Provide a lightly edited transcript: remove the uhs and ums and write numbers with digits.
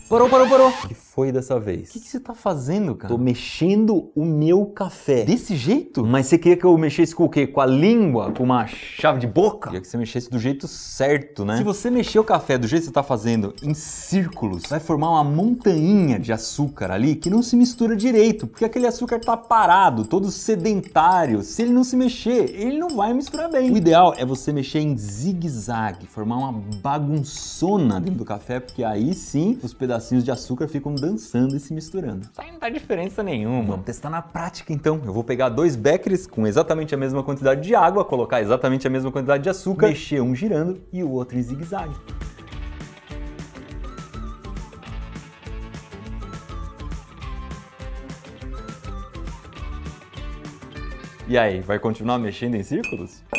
Parou. O que foi dessa vez? O que você tá fazendo, cara? Tô mexendo o meu café. Desse jeito? Mas você queria que eu mexesse com o quê? Com a língua? Com uma chave de boca? Queria que você mexesse do jeito certo, né? Se você mexer o café do jeito que você tá fazendo, em círculos, vai formar uma montanha de açúcar ali que não se mistura direito, porque aquele açúcar tá parado, todo sedentário. Se ele não se mexer, ele não vai misturar bem. O ideal é você mexer em zigue-zague, formar uma bagunçona dentro do café, porque aí sim os pedacinhos de açúcar ficam dançando e se misturando. Isso aí não dá diferença nenhuma. Vamos testar na prática então. Eu vou pegar 2 becquerels com exatamente a mesma quantidade de água, colocar exatamente a mesma quantidade de açúcar, mexer um girando e o outro em zigue-zague. E aí, vai continuar mexendo em círculos?